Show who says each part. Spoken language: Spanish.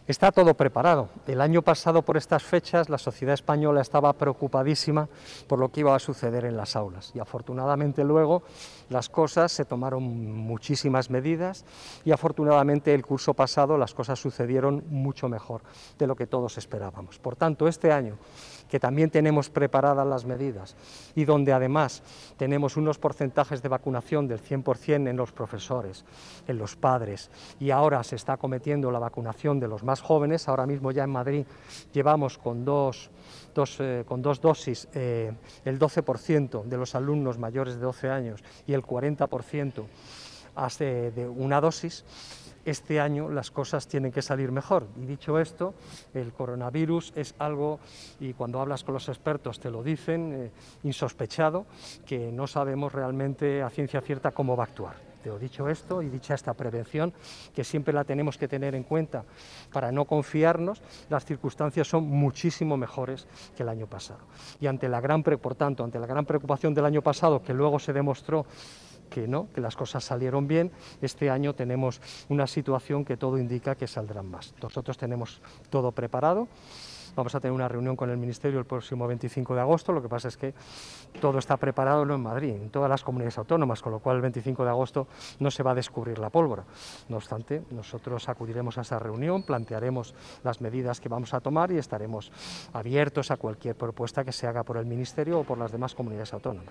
Speaker 1: Está todo preparado. El año pasado, por estas fechas, la sociedad española estaba preocupadísima por lo que iba a suceder en las aulas y afortunadamente luego las cosas se tomaron muchísimas medidas y afortunadamente el curso pasado las cosas sucedieron mucho mejor de lo que todos esperábamos. Por tanto, este año, que también tenemos preparadas las medidas y donde además tenemos unos porcentajes de vacunación del 100% en los profesores, en los padres, y ahora se está acometiendo la vacunación de los más jóvenes. Ahora mismo ya en Madrid llevamos con dos dosis el 12% de los alumnos mayores de 12 años y el 40% hace de una dosis. Este año las cosas tienen que salir mejor y dicho esto, el coronavirus es algo, y cuando hablas con los expertos te lo dicen, insospechado, que no sabemos realmente a ciencia cierta cómo va a actuar. Pero dicho esto y dicha esta prevención, que siempre la tenemos que tener en cuenta para no confiarnos, las circunstancias son muchísimo mejores que el año pasado. Y por tanto, ante la gran preocupación del año pasado, que luego se demostró que no, que las cosas salieron bien, este año tenemos una situación que todo indica que saldrán más. Nosotros tenemos todo preparado. Vamos a tener una reunión con el Ministerio el próximo 25 de agosto, lo que pasa es que todo está preparado no en Madrid, en todas las comunidades autónomas, con lo cual el 25 de agosto no se va a descubrir la pólvora. No obstante, nosotros acudiremos a esa reunión, plantearemos las medidas que vamos a tomar y estaremos abiertos a cualquier propuesta que se haga por el Ministerio o por las demás comunidades autónomas.